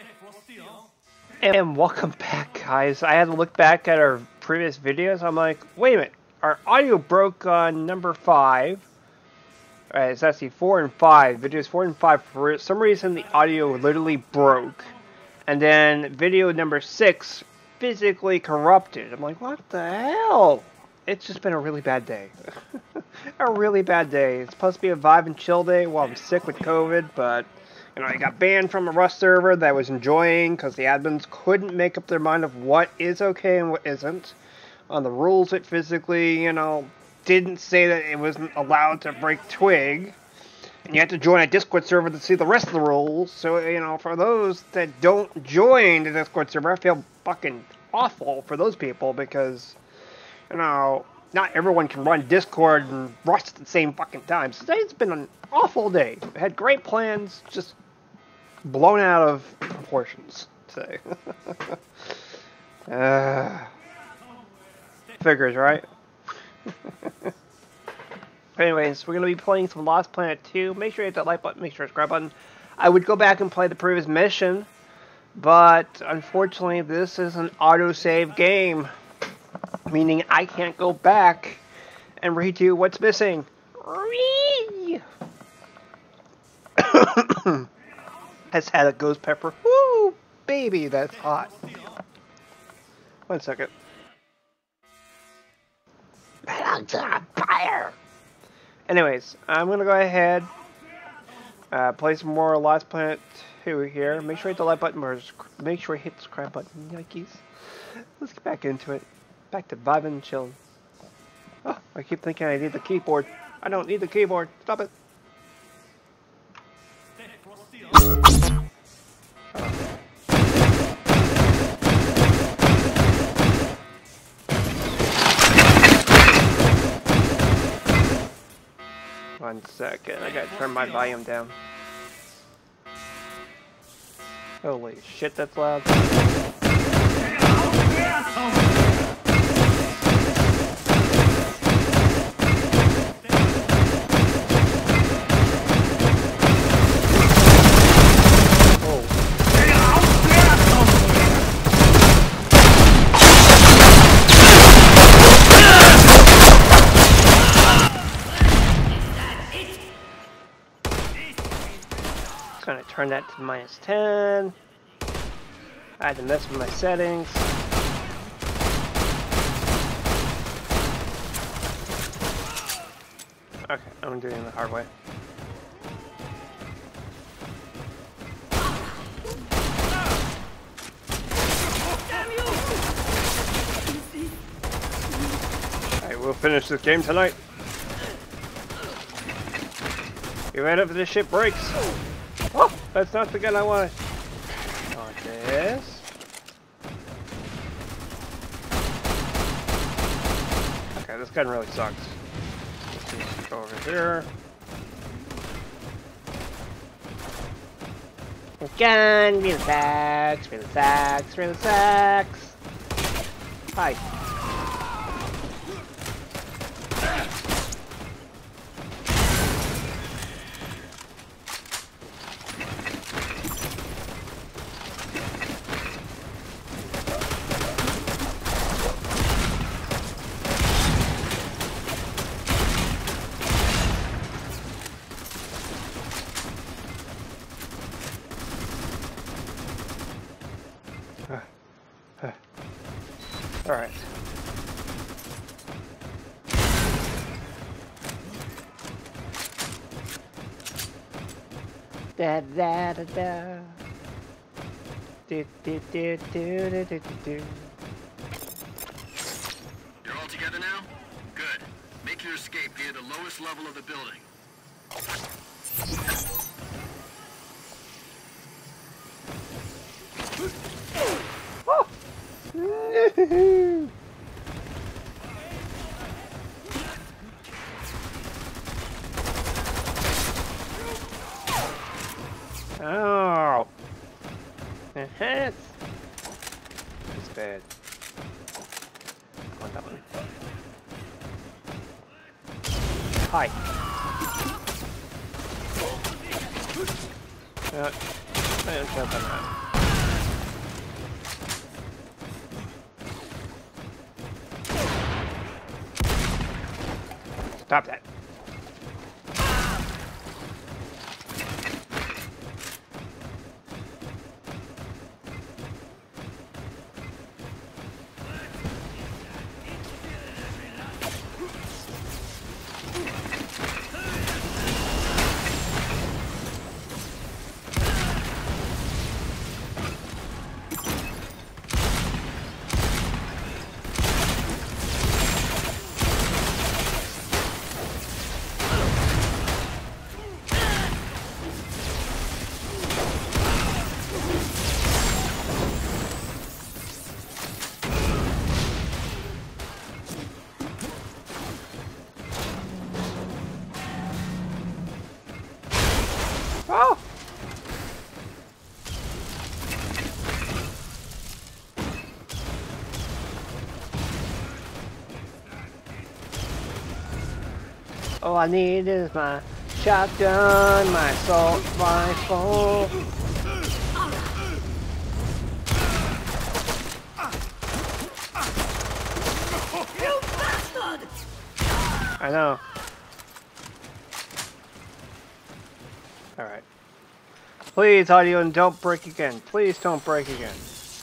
And welcome back, guys. I had to look back at our previous videos. I'm like, wait a minute. Our audio broke on number 5. It's actually 4 and 5. Videos 4 and 5. For some reason, the audio literally broke. And then video number 6 physically corrupted. I'm like, what the hell? It's just been a really bad day. A really bad day. It's supposed to be a vibe and chill day while I'm sick with COVID, but you know, I got banned from a Rust server that I was enjoying because the admins couldn't make up their mind of what is okay and what isn't. On the rules, it physically, you know, didn't say that it wasn't allowed to break Twig. And you have to join a Discord server to see the rest of the rules. So, you know, for those that don't join the Discord server, I feel fucking awful for those people because, you know, not everyone can run Discord and Rust at the same fucking time. So today's been an awful day. I had great plans, just blown out of proportions today. Figures, right? Anyways, we're going to be playing some Lost Planet 2. Make sure you hit that like button, make sure you subscribe button. I would go back and play the previous mission, but unfortunately this is an autosave game. Meaning I can't go back and redo what's missing. Has had a ghost pepper. Woo! Baby, that's hot. 1 second. Fire! Anyways, I'm gonna go ahead, play some more Lost Planet 2 here. Make sure you hit the like button, or make sure you hit the subscribe button, yikes. Let's get back into it. Back to vibing and chilling. Oh, I keep thinking I need the keyboard. I don't need the keyboard. Stop it. One second, I gotta turn my volume down. Holy shit, that's loud. Gonna turn that to -10. I had to mess with my settings. Okay, I'm doing it the hard way. Alright, we'll finish this game tonight. You ready if this shit breaks? Oh, that's not the gun I wanted. Not this. Okay, this gun really sucks. Let's go over here. Gun, really sucks, really sucks, really sucks. Hi. Alright. Da da da da. Do do do do do do do. You're all together now? Good. Make your escape via the lowest level of the building. Oh. It's bad. I want that one. Hi. I don't care about that. Stop that. Oh! All I need is my shotgun, my assault rifle. You bastard! I know. Alright. Please, audio, don't break again. Please don't break again.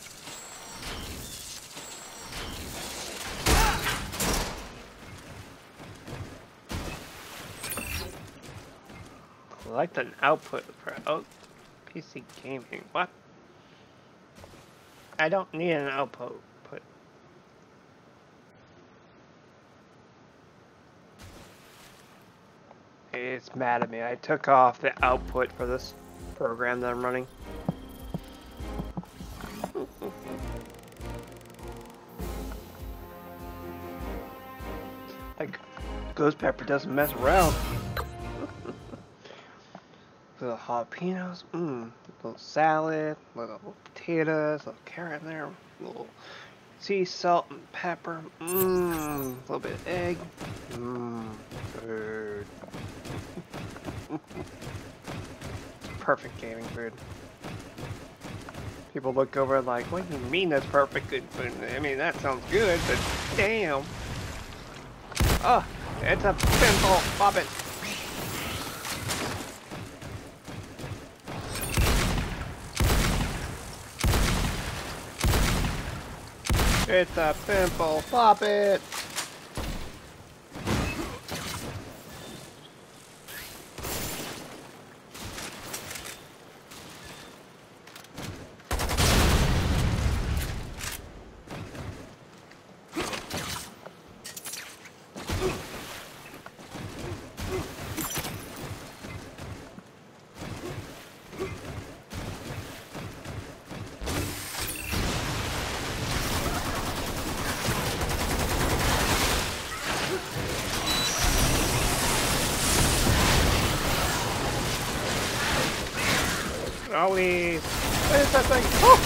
Select an output for PC gaming. What? I don't need an output. It's mad at me. I took off the output for this program that I'm running. Like, Ghost Pepper doesn't mess around. Little jalapenos, little salad, little potatoes, little carrot in there, little sea salt and pepper, a little bit of egg, food. Perfect gaming food. People look over like, what do you mean that's perfect good food? I mean, that sounds good, but damn. Oh, it's a pinball, pop it. It's a pimple, pop it! Ollie! What is that thing? Oh!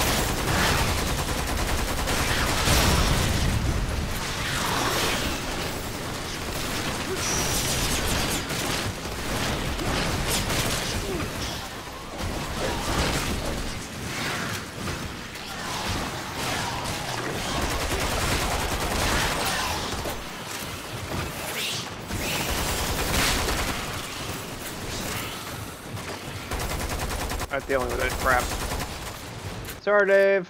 I'm dealing with that crap. Sorry, Dave.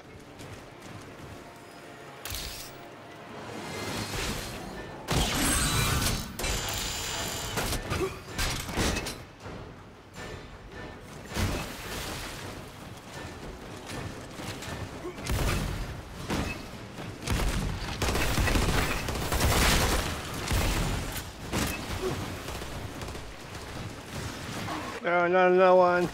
No, no one.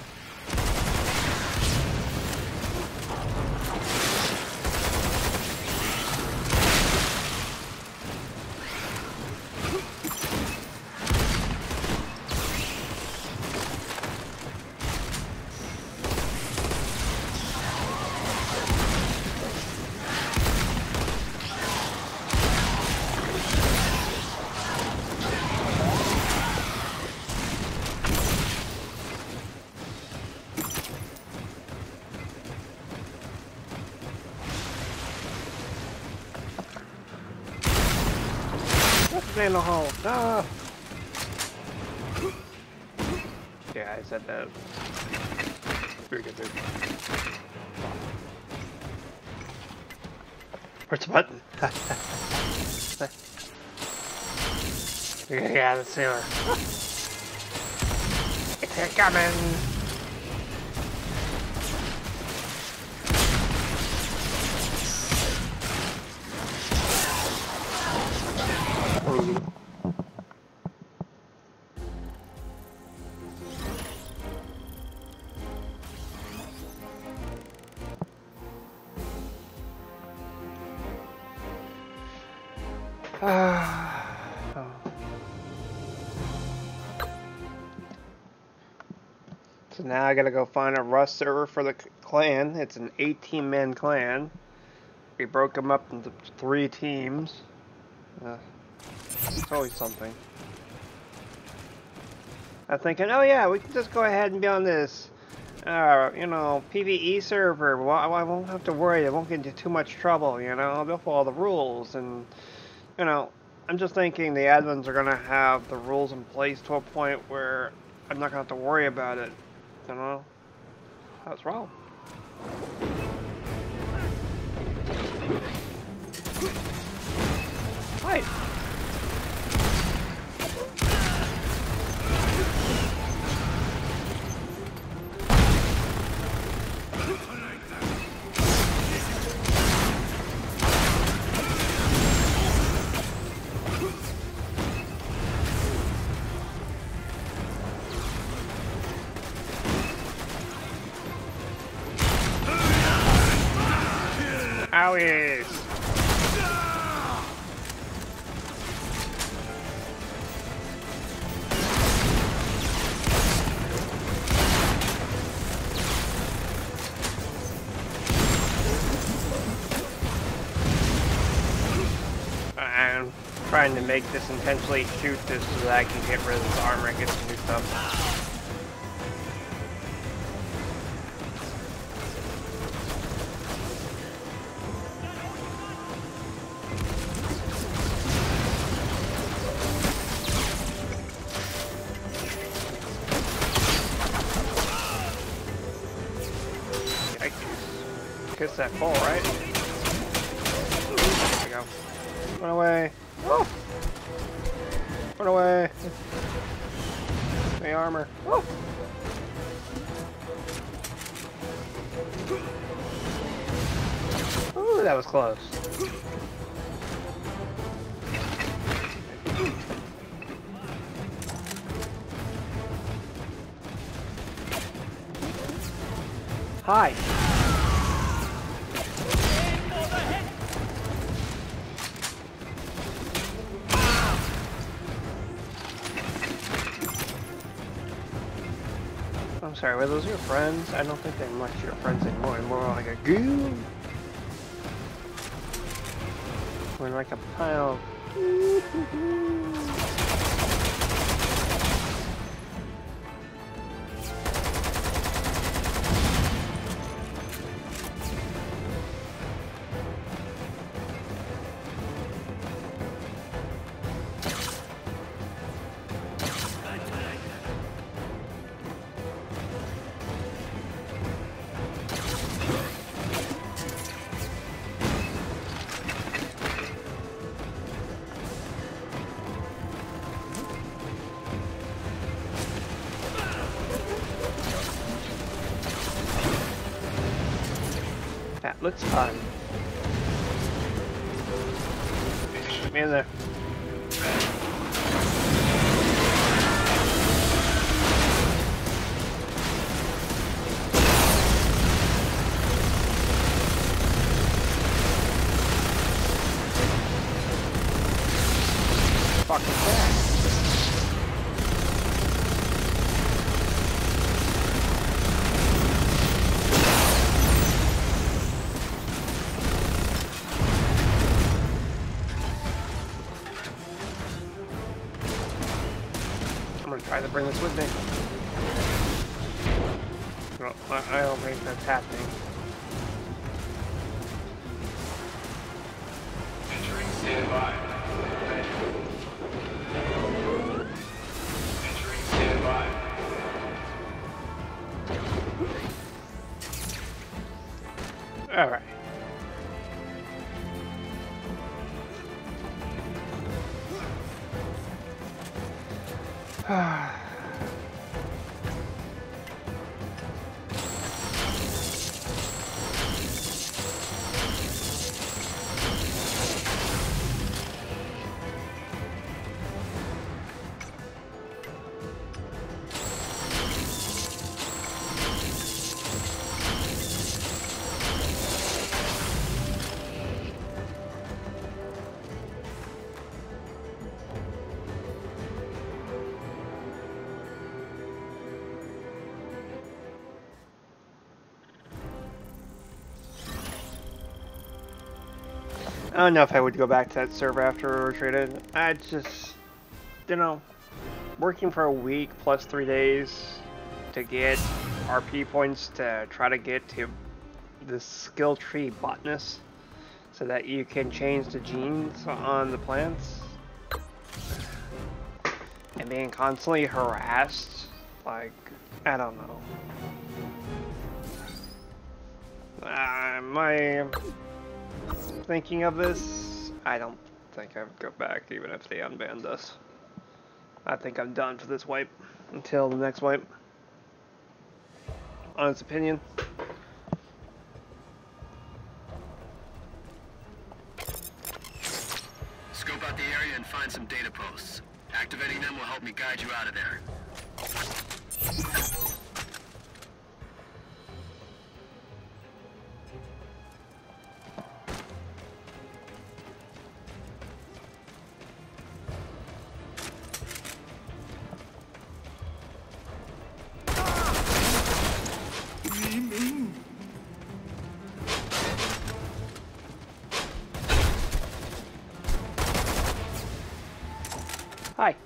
stay in the hole. No. Yeah, I said that. Very good, dude. Where's the button? Yeah, the sewer. It's coming. So now I gotta go find a Rust server for the clan. It's an 18-man clan. We broke them up into 3 teams. It's always something. I'm thinking, oh yeah, we can just go ahead and be on this, you know, PvE server. Well, I won't have to worry. I won't get into too much trouble, you know. They'll follow the rules, and you know, I'm just thinking the admins are gonna have the rules in place to a point where I'm not gonna have to worry about it. You know, that's wrong. Hi. Owies! I'm trying to make this intentionally shoot this so that I can get rid of this armor and get some new stuff. Kiss that ball, right? There we go. Run away. Oh! Run away. The armor. Oh! Ooh, that was close. Hi. I'm sorry, were those your friends? I don't think they're much your friends anymore. More like a goo. We're like a pile. That looks fun. Shoot me in there. Fuck is that? I'm gonna try to bring this with me. No, I don't think that's happening. Entering standby. Alright. I don't know if I would go back to that server after we were traded. I just, you know, working for a week plus 3 days to get RP points to try to get to the skill tree botanist so that you can change the genes on the plants. And being constantly harassed, like, I don't know. My thinking of this, I don't think I would go back even if they unbanned us. I think I'm done for this wipe until the next wipe. Honest opinion. Scope out the area and find some data posts. Activating them will help me guide you out of there. Hi.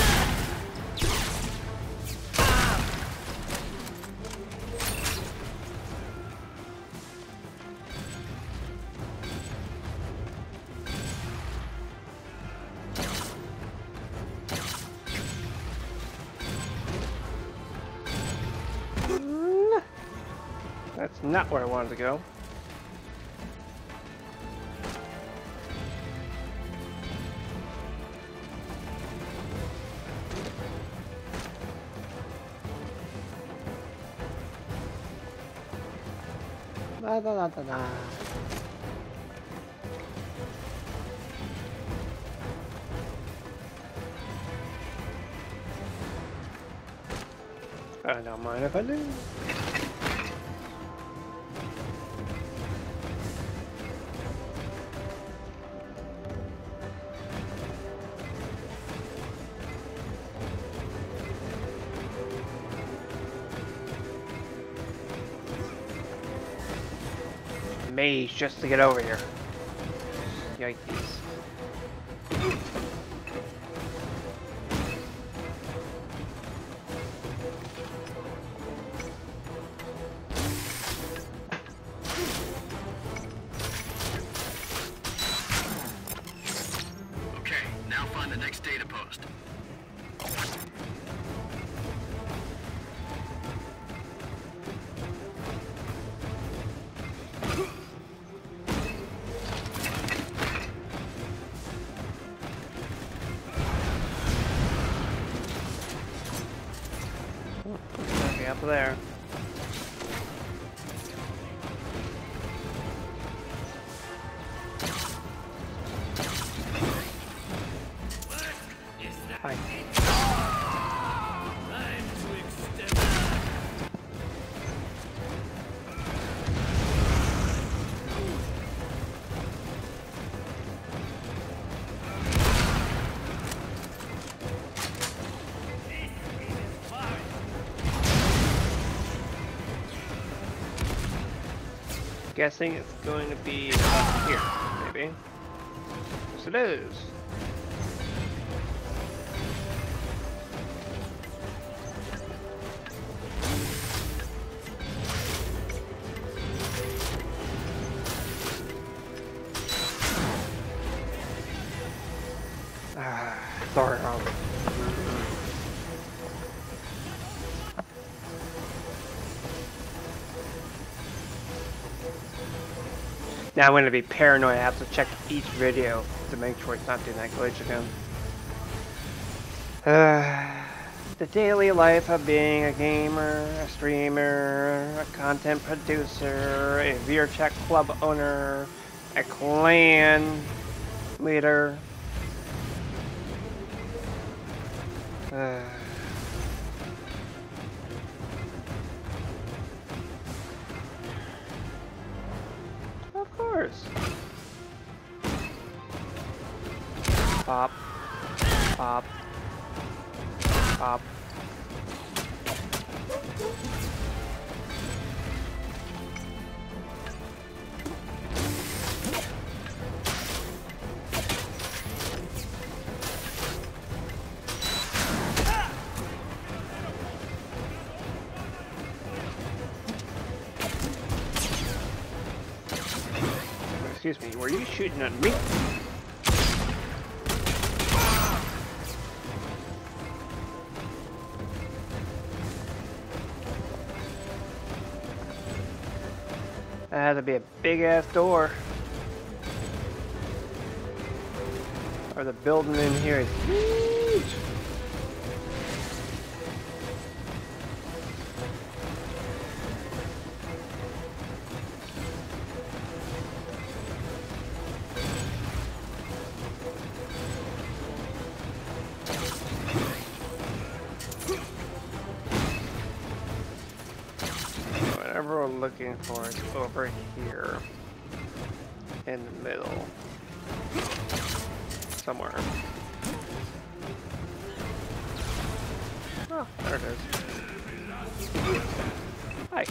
That's not where I wanted to go. Da, da, da, da, da. I don't mind if I do. Maze just to get over here. Yikes. Okay, now find the next data post. Okay, up there. Hi. Guessing it's going to be up here, maybe. Yes, it is. Sorry, Now I'm going to be paranoid. I have to check each video to make sure it's not doing that glitch again. The daily life of being a gamer, a streamer, a content producer, a VR chat club owner, a clan leader. Of course. Pop. Pop. Pop. Excuse me, were you shooting at me? That had to be a big ass door. Or the building in here is huge. Whatever we're looking for is over here in the middle somewhere. Oh, there it is. Hi.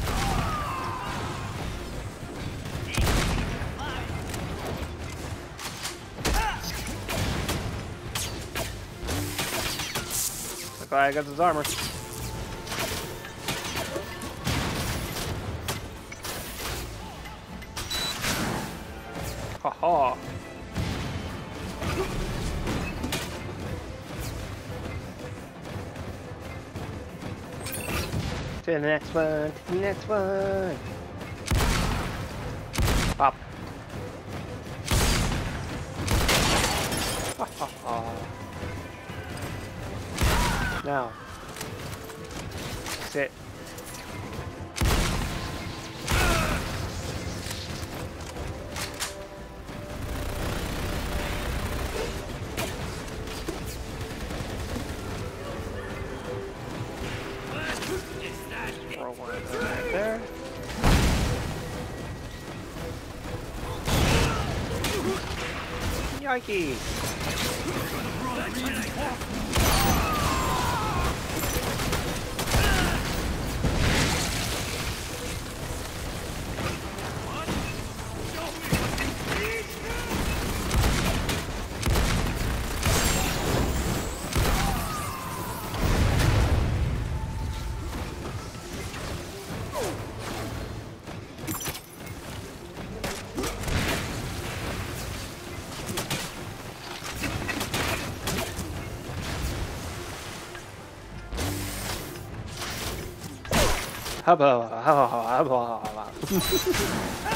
Look like I got his armor. Haha. To the next one, to the next one. Pop. Ha ha ha. Now. Sit. Right there. Yikes! Hubba, hubba, hubba, hubba.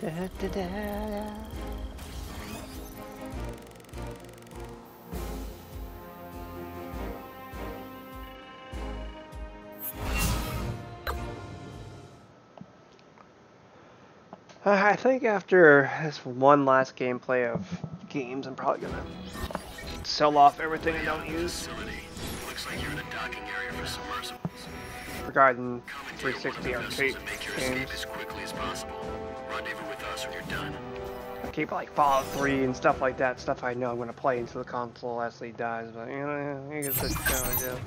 I think after this one last gameplay of games, I'm probably gonna sell off everything I don't use. Looks like you're in a docking area for submersibles. Regarding Commandeer one of 360 the arcade vessels and make your escape games. as quickly as possible. Rendezvous with us when you're done. I keep like Fallout 3 and stuff like that, stuff I know I'm gonna play until the console actually dies, but you know, I guess that's kind of idea.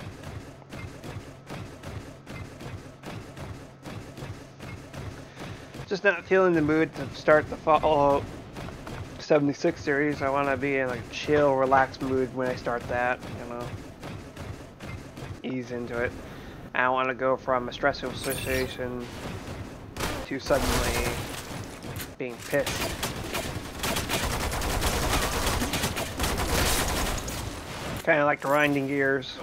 Just not feeling the mood to start the Fallout 76 series. I want to be in like a chill, relaxed mood when I start that, you know. Ease into it. I don't want to go from a stressful situation to suddenly being pissed. Kind of like grinding gears.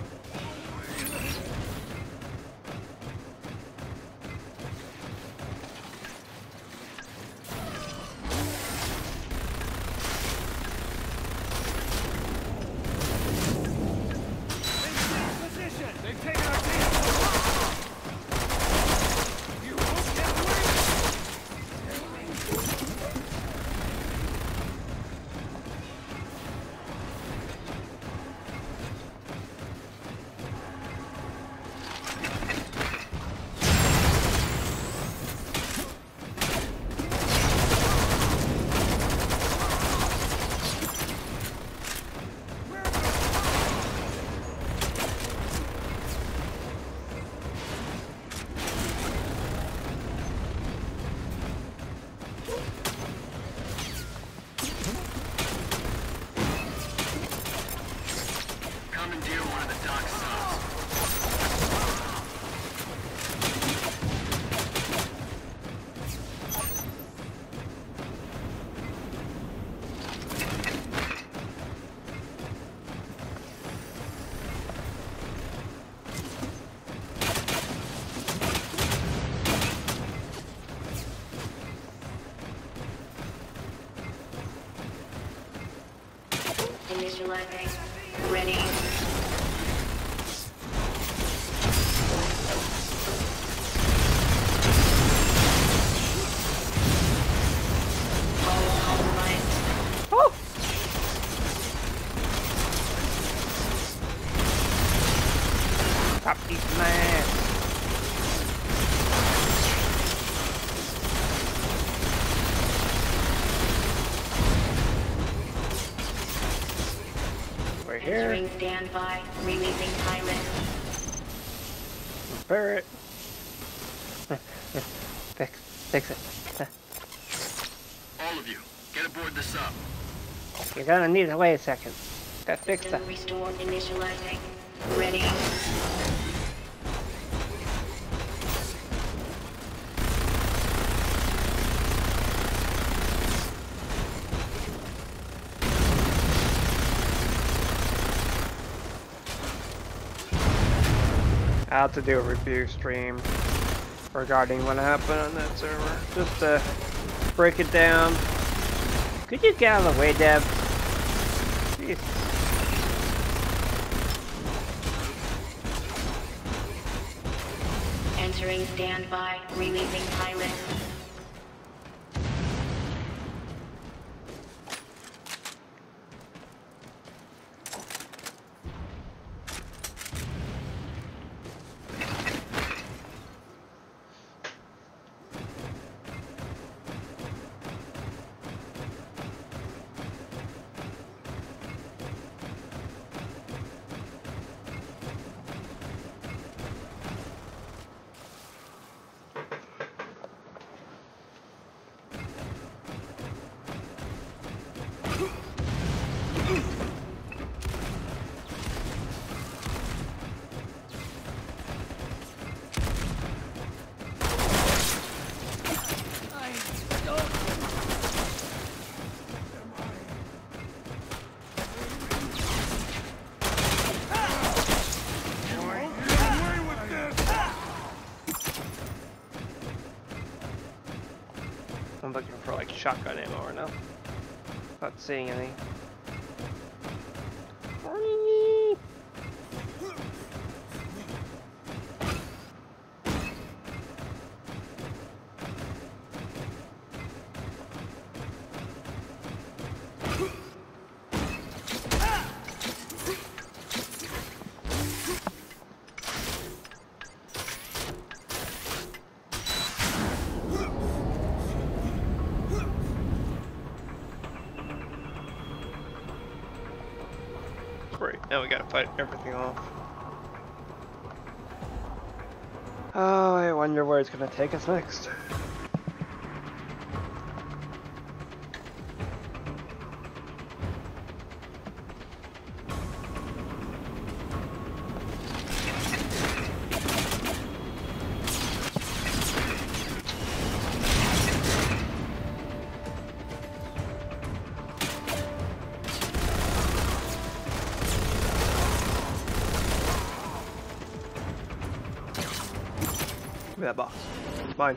Commandeer one of the dock subs. Initializing. Ready. All compromised. Oh! Stop eating my ass. We're here. Entering standby. Releasing pilot. Repair it. Fix it. All of you, get aboard the sub. You're gonna need to wait a second. Gotta fix that. System restored. Initializing. Ready. I'll have to do a review stream regarding what happened on that server. Just to break it down. Could you get out of the way, Deb? Jeez. Entering standby. Releasing pilot. shotgun ammo right now. Not seeing any. Great, now we gotta fight everything off. Oh, I wonder where it's gonna take us next. Give me that box. It's mine.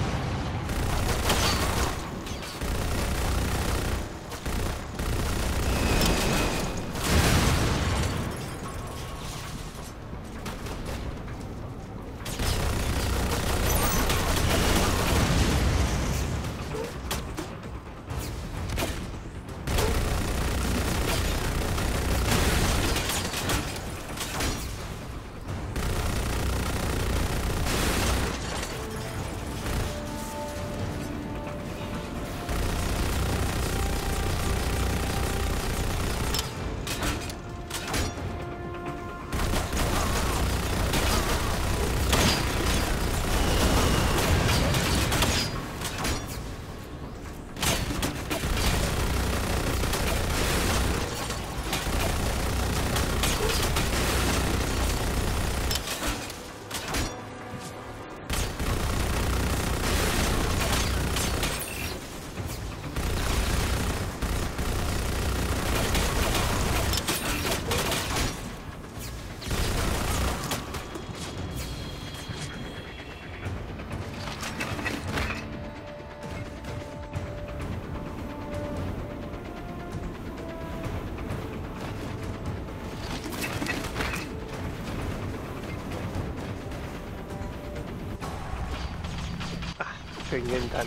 Getting done.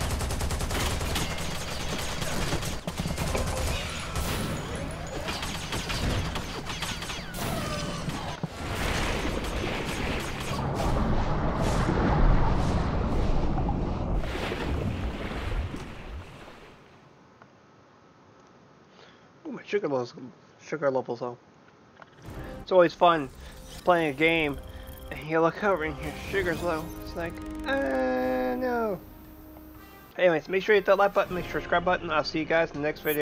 Ooh, my sugar levels low. It's always fun playing a game and you look over and your sugar's low. It's like, no. Anyways, make sure you hit that like button, make sure to subscribe button. I'll see you guys in the next video.